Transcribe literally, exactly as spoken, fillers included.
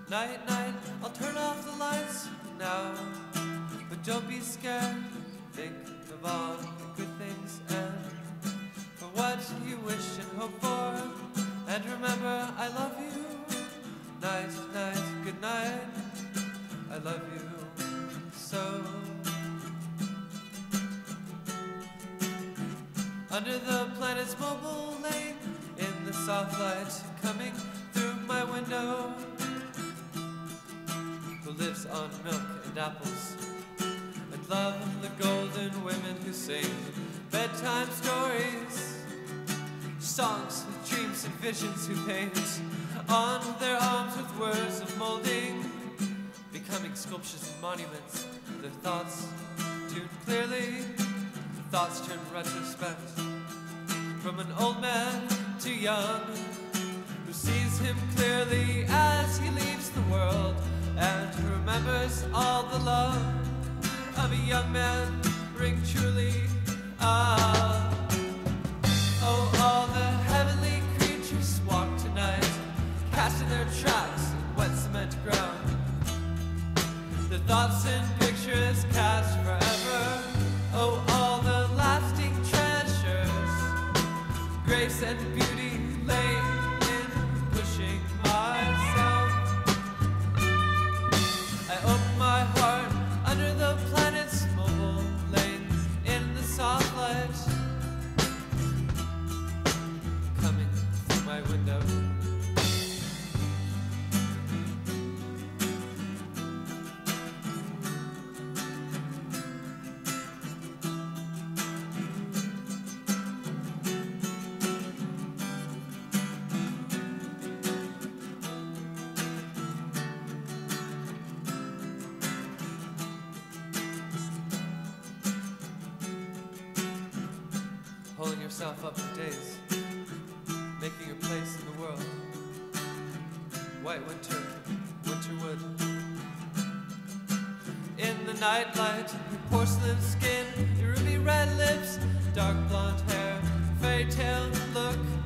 Night, night, I'll turn off the lights now. But don't be scared, think of all the good things and for what you wish and hope for. And remember, I love you. Night, night, good night. I love you so. Under the planet's mobile lane, in the soft light coming through my window, who lives on milk and apples and love the golden women who sing bedtime stories, songs with dreams and visions, who paint on their arms with words of molding, becoming sculptures and monuments, their thoughts tuned clearly, thoughts turn retrospect, from an old man to young, who sees him clearly as he leaves the world, and who remembers all the love of a young man ring truly. Ah, oh, all the heavenly creatures walk tonight, casting their tracks in wet cement ground, their thoughts and pictures cast forever. Oh, all the lasting treasures, grace and beauty lay in pushing myself. I open my heart under the planet's mobile lane, in the soft light coming through my window. Pulling yourself up for days, making your place in the world. White winter, winter wood. In the nightlight, your porcelain skin, your ruby red lips, dark blonde hair, fairy tale look.